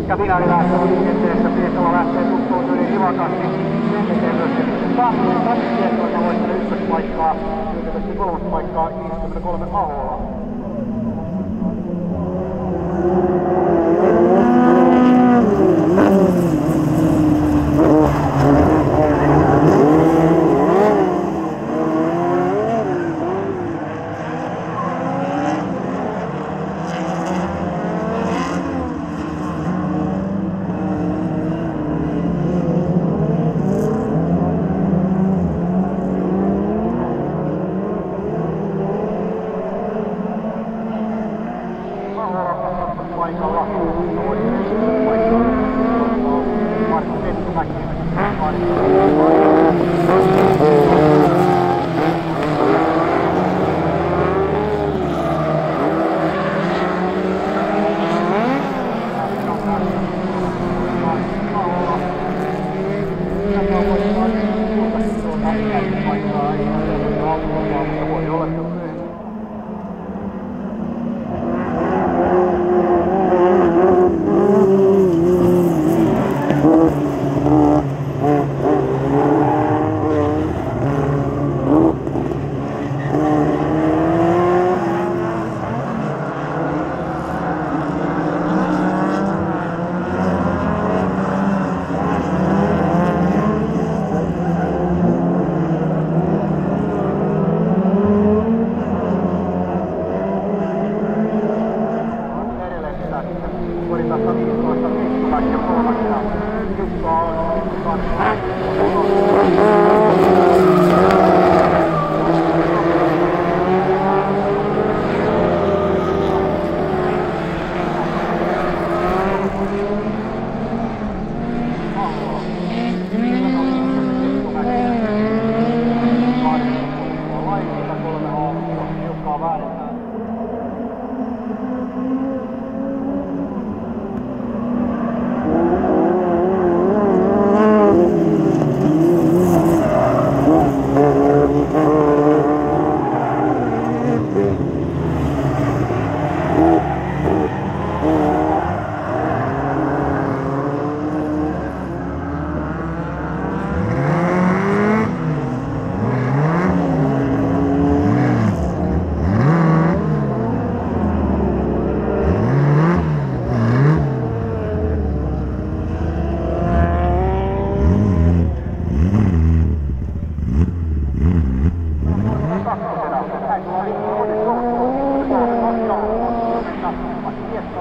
Pitkä finaalilähtö on liikenteessä. Piesala lähtee tuttuun yli rivakasti. Sen tekee myös sitten Sami Piesala voittaa ykköspaikkaa. Yltävästi kolmospaikkaa 53 Ahola. Paikalla Markku Kettumäki. Voi olla Kuritassa 15 Kettumäki ja kolmantena Jukka on Jukka väärin.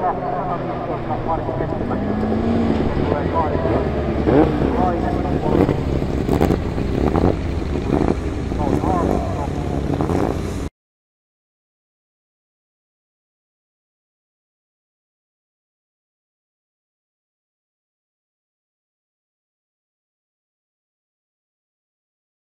Markku Kettumäki tulee 8.